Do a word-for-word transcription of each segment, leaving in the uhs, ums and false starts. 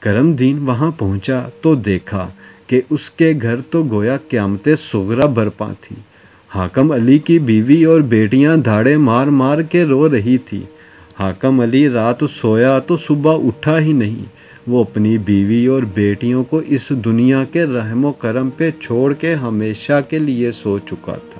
کرم دین وہاں پہنچا تو دیکھا کہ اس کے گھر تو گویا قیامت صغریٰ برپا تھی۔ حاکم علی کی بیوی اور بیٹیاں دھاڑے مار مار کے رو رہی تھی۔ حاکم علی رات سویا تو صبح اٹھا ہی نہیں۔ وہ اپنی بیوی اور بیٹیوں کو اس دنیا کے رحم و کرم پہ چھوڑ کے ہمیشہ کے لیے سو چکا تھا۔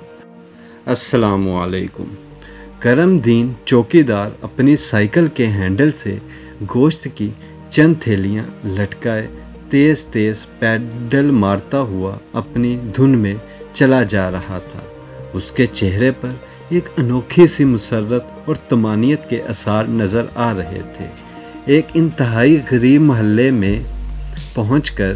السلام علیکم۔ کرم دین چوکیدار اپنی سائیکل کے ہینڈل سے گوشت کی چند تھیلیاں لٹکائے تیز تیز پیڈل مارتا ہوا اپنی دھن میں چلا جا رہا تھا۔ اس کے چہرے پر ایک انوکھی سی مسرت اور طمانینت کے آثار نظر آ رہے تھے۔ ایک انتہائی غریب محلے میں پہنچ کر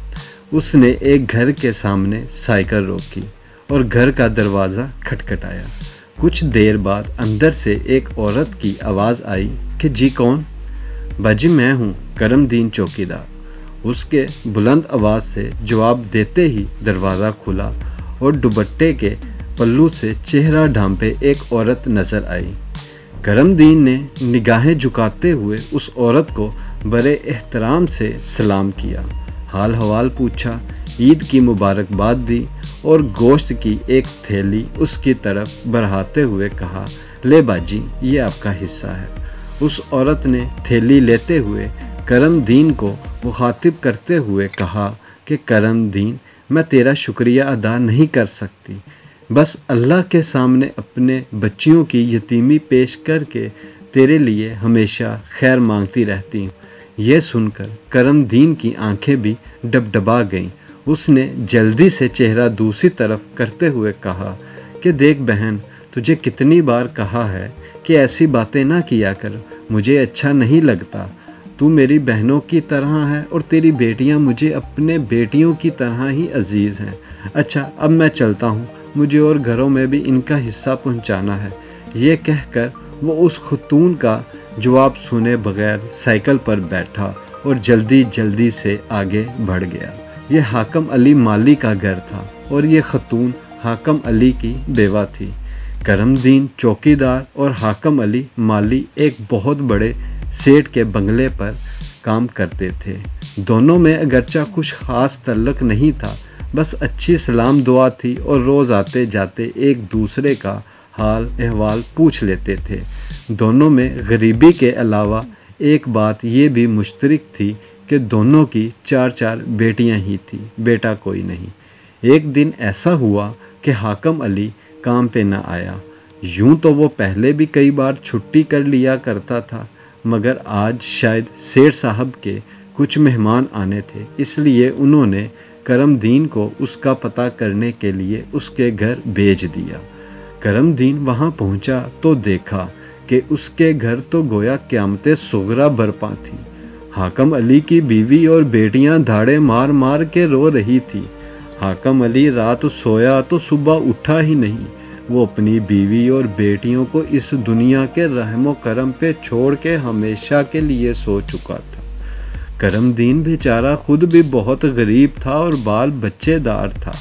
اس نے ایک گھر کے سامنے سائیکل روکی اور گھر کا دروازہ کھٹکھٹایا۔ کچھ دیر بعد اندر سے ایک عورت کی آواز آئی کہ جی کون؟ باجی میں ہوں، کرم دین چوکیدار۔ اس کے بلند آواز سے جواب دیتے ہی دروازہ کھلا اور دوپٹے کے پلو سے چہرہ ڈھانپے ایک عورت نظر آئی۔ کرم دین نے نگاہیں جھکاتے ہوئے اس عورت کو بڑے احترام سے سلام کیا، حال حوال پوچھا، عید کی مبارکباد دی اور گوشت کی ایک تھیلی اس کی طرف بڑھاتے ہوئے کہا، لے باجی یہ آپ کا حصہ ہے۔ اس عورت نے تھیلی لیتے ہوئے کرم دین کو مخاطب کرتے ہوئے کہا کہ کرم دین میں تیرا شکریہ ادا نہیں کر سکتی، بس اللہ کے سامنے اپنے بچیوں کی یتیمی پیش کر کے تیرے لیے ہمیشہ خیر مانگتی رہتی ہوں۔ یہ سن کر کرم دین کی آنکھیں بھی ڈبڈبا گئیں۔ اس نے جلدی سے چہرہ دوسری طرف کرتے ہوئے کہا کہ دیکھ بہن، تجھے کتنی بار کہا ہے کہ ایسی باتیں نہ کیا کر، مجھے اچھا نہیں لگتا۔ تو میری بہنوں کی طرح ہے اور تیری بیٹیاں مجھے اپنے بیٹیوں کی طرح ہی عزیز ہیں۔ اچھا اب میں چلتا ہوں، مجھے اور گھروں میں بھی ان کا حصہ پہنچانا ہے۔ یہ کہہ کر وہ اس خاتون کا جواب سنے بغیر سائیکل پر بیٹھا اور جلدی جلدی سے آگے بڑھ گیا۔ یہ حاکم علی مالی کا گھر تھا اور یہ خاتون حاکم علی کی بیوہ تھی۔ کرم دین چوکیدار اور حاکم علی مالی ایک بہت بڑے سیٹ کے بنگلے پر کام کرتے تھے۔ دونوں میں اگرچہ کچھ خاص تعلق نہیں تھا، بس اچھی سلام دعا تھی اور روز آتے جاتے ایک دوسرے کا حال احوال پوچھ لیتے تھے۔ دونوں میں غریبی کے علاوہ ایک بات یہ بھی مشترک تھی کہ دونوں کی چار چار بیٹیاں ہی تھیں، بیٹا کوئی نہیں۔ ایک دن ایسا ہوا کہ حاکم علی کام پہ نہ آیا۔ یوں تو وہ پہلے بھی کئی بار چھٹی کر لیا کرتا تھا، مگر آج شاید سیٹھ صاحب کے کچھ مہمان آنے تھے، اس لیے انہوں نے کرم دین کو اس کا پتہ کرنے کے لیے اس کے گھر بھیج دیا۔ کرم دین وہاں پہنچا تو دیکھا کہ اس کے گھر تو گویا قیامت صغریٰ برپا تھی۔ حاکم علی کی بیوی اور بیٹیاں دھاڑے مار مار کے رو رہی تھی۔ حاکم علی رات سویا تو صبح اٹھا ہی نہیں۔ وہ اپنی بیوی اور بیٹیوں کو اس دنیا کے رحم و کرم پہ چھوڑ کے ہمیشہ کے لیے سو چکا تھا۔ کرم دین بیچارہ خود بھی بہت غریب تھا اور بال بچے دار تھا،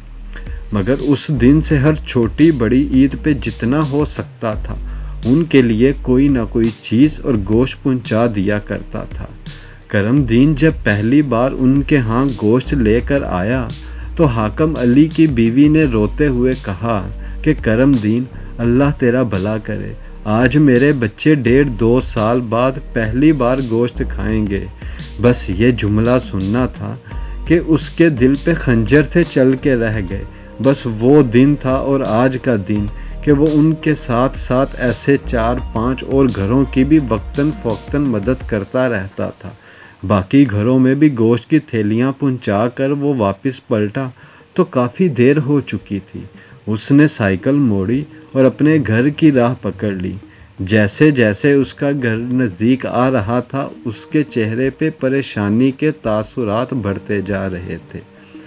مگر اس دن سے ہر چھوٹی بڑی عید پہ جتنا ہو سکتا تھا ان کے لیے کوئی نہ کوئی چیز اور گوشت پہنچا دیا کرتا تھا۔ کرم دین جب پہلی بار ان کے ہاں گوشت لے کر آیا تو حاکم علی کی بیوی نے روتے ہوئے کہا کہ کرم دین اللہ تیرا بھلا کرے، آج میرے بچے ڈیڑھ دو سال بعد پہلی بار گوشت کھائیں گے۔ بس یہ جملہ سننا تھا کہ اس کے دل پہ خنجر سے چل کے رہ گئے۔ بس وہ دن تھا اور آج کا دن کہ وہ ان کے ساتھ ساتھ ایسے چار پانچ اور گھروں کی بھی وقتاً فوقتاً مدد کرتا رہتا تھا۔ باقی گھروں میں بھی گوشت کی تھیلیاں پہنچا کر وہ واپس پلٹا تو کافی دیر ہو چکی تھی۔ اس نے سائیکل موڑی اور اپنے گھر کی راہ پکڑ لی۔ جیسے جیسے اس کا گھر نزدیک آ رہا تھا اس کے چہرے پہ پریشانی کے تاثرات بڑھتے جا رہے تھے۔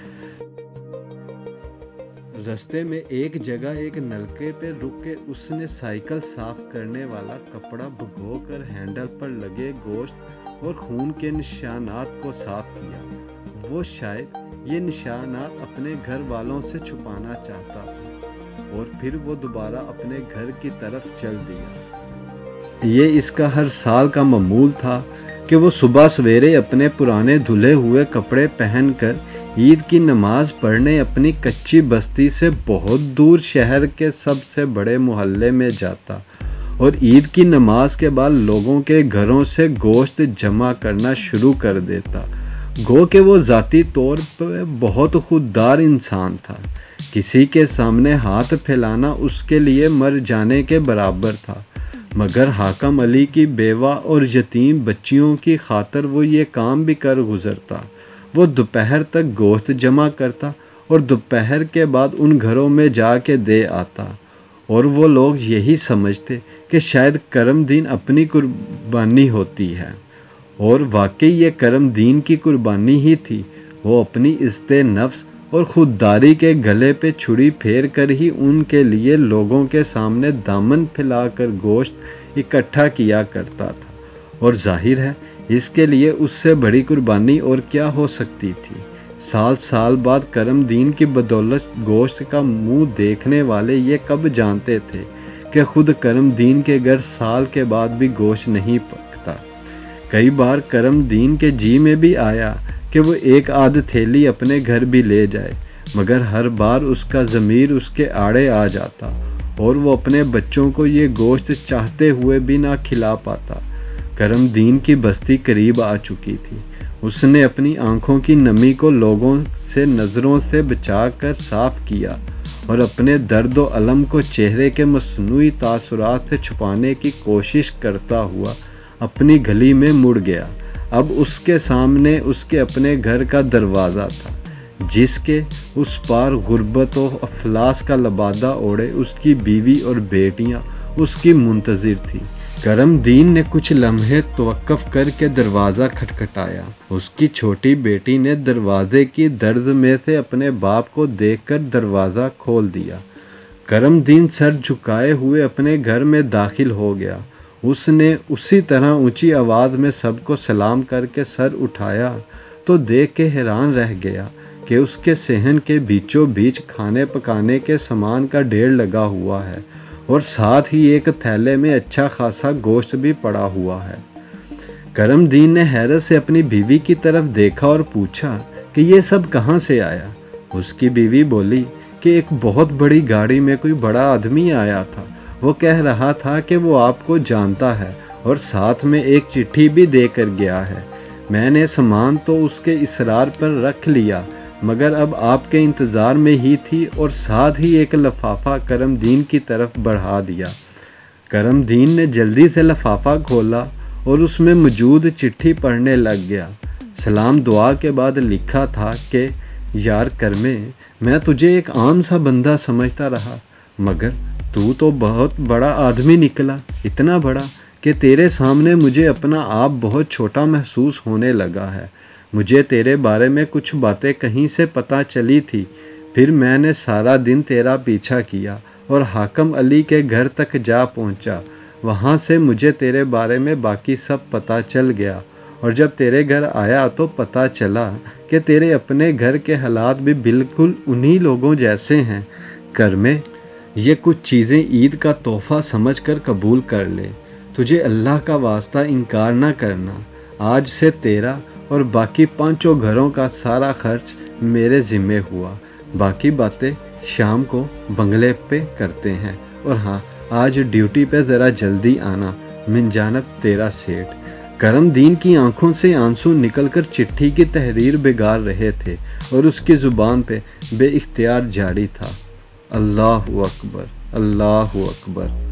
رستے میں ایک جگہ ایک نلکے پہ رک کے اس نے سائیکل صاف کرنے والا کپڑا بھگو کر ہینڈل پر لگے گوشت اور خون کے نشانات کو صاف کیا۔ وہ شاید یہ نشانات اپنے گھر والوں سے چھپانا چاہتا تھا اور پھر وہ دوبارہ اپنے گھر کی طرف چل دیا۔ یہ اس کا ہر سال کا معمول تھا۔ کہ وہ صبح سویرے اپنے پرانے دھلے ہوئے کپڑے پہن کر عید کی نماز پڑھنے اپنی کچی بستی سے بہت دور شہر کے سب سے بڑے محلے میں جاتا اور عید کی نماز کے بعد لوگوں کے گھروں سے گوشت جمع کرنا شروع کر دیتا۔ گو کہ وہ ذاتی طور پر بہت خوددار انسان تھا، کسی کے سامنے ہاتھ پھیلانا اس کے لیے مر جانے کے برابر تھا، مگر حاکم علی کی بیوہ اور یتیم بچیوں کی خاطر وہ یہ کام بھی کر گزرتا۔ وہ دوپہر تک گوشت جمع کرتا اور دوپہر کے بعد ان گھروں میں جا کے دے آتا، اور وہ لوگ یہی سمجھتے کہ شاید کرم دین اپنی قربانی ہوتی ہے، اور واقعی یہ کرم دین کی قربانی ہی تھی۔ وہ اپنی عزت نفس اور خودداری کے گلے پہ چھری پھیر کر ہی ان کے لیے لوگوں کے سامنے دامن پھیلا کر گوشت اکٹھا کیا کرتا تھا، اور ظاہر ہے اس کے لیے اس سے بڑی قربانی اور کیا ہو سکتی تھی۔ سال سال بعد کرم دین کی بدولت گوشت کا منہ دیکھنے والے یہ کب جانتے تھے کہ خود کرم دین کے گھر سال کے بعد بھی گوشت نہیں پکتا۔ کئی بار کرم دین کے جی میں بھی آیا کہ وہ ایک آدھ تھیلی اپنے گھر بھی لے جائے، مگر ہر بار اس کا ضمیر اس کے آڑے آ جاتا اور وہ اپنے بچوں کو یہ گوشت چاہتے ہوئے بھی نہ کھلا پاتا۔ کرم دین کی بستی قریب آ چکی تھی۔ اس نے اپنی آنکھوں کی نمی کو لوگوں سے نظروں سے بچا کر صاف کیا اور اپنے درد و الم کو چہرے کے مصنوعی تاثرات سے چھپانے کی کوشش کرتا ہوا اپنی گلی میں مڑ گیا۔ اب اس کے سامنے اس کے اپنے گھر کا دروازہ تھا، جس کے اس پار غربت و افلاس کا لبادہ اوڑھے اس کی بیوی اور بیٹیاں اس کی منتظر تھی۔ کرم دین نے کچھ لمحے توقف کر کے دروازہ کھٹکھٹایا۔ اس کی چھوٹی بیٹی نے دروازے کی درز میں سے اپنے باپ کو دیکھ کر دروازہ کھول دیا۔ کرم دین سر جھکائے ہوئے اپنے گھر میں داخل ہو گیا۔ اس نے اسی طرح اونچی آواز میں سب کو سلام کر کے سر اٹھایا تو دیکھ کے حیران رہ گیا کہ اس کے صحن کے بیچوں بیچ کھانے پکانے کے سامان کا ڈھیر لگا ہوا ہے، اور ساتھ ہی ایک تھیلے میں اچھا خاصا گوشت بھی پڑا ہوا ہے۔ کرم دین نے حیرت سے اپنی بیوی کی طرف دیکھا اور پوچھا کہ یہ سب کہاں سے آیا؟ اس کی بیوی بولی کہ ایک بہت بڑی گاڑی میں کوئی بڑا آدمی آیا تھا، وہ کہہ رہا تھا کہ وہ آپ کو جانتا ہے اور ساتھ میں ایک چٹھی بھی دے کر گیا ہے۔ میں نے سامان تو اس کے اصرار پر رکھ لیا، مگر اب آپ کے انتظار میں ہی تھی، اور ساتھ ہی ایک لفافہ کرم دین کی طرف بڑھا دیا۔ کرم دین نے جلدی سے لفافہ کھولا اور اس میں موجود چٹھی پڑھنے لگ گیا۔ سلام دعا کے بعد لکھا تھا کہ یار کرمے، میں تجھے ایک عام سا بندہ سمجھتا رہا، مگر تو تو بہت بڑا آدمی نکلا، اتنا بڑا کہ تیرے سامنے مجھے اپنا آپ بہت چھوٹا محسوس ہونے لگا ہے۔ مجھے تیرے بارے میں کچھ باتیں کہیں سے پتہ چلی تھی، پھر میں نے سارا دن تیرا پیچھا کیا اور حاکم علی کے گھر تک جا پہنچا۔ وہاں سے مجھے تیرے بارے میں باقی سب پتہ چل گیا، اور جب تیرے گھر آیا تو پتہ چلا کہ تیرے اپنے گھر کے حالات بھی بالکل انہی لوگوں جیسے ہیں۔ کرمے، یہ کچھ چیزیں عید کا تحفہ سمجھ کر قبول کر لے۔ تجھے اللہ کا واسطہ انکار نہ کرنا۔ آج سے تیرا اور باقی پانچوں گھروں کا سارا خرچ میرے ذمے ہوا۔ باقی باتیں شام کو بنگلے پہ کرتے ہیں، اور ہاں، آج ڈیوٹی پہ ذرا جلدی آنا۔ من جانب تیرا سیٹھ۔ کرم دین کی آنکھوں سے آنسو نکل کر چٹھی کی تحریر بگاڑ رہے تھے، اور اس کی زبان پہ بے اختیار جاری تھا، اللہ اکبر، اللہ اکبر۔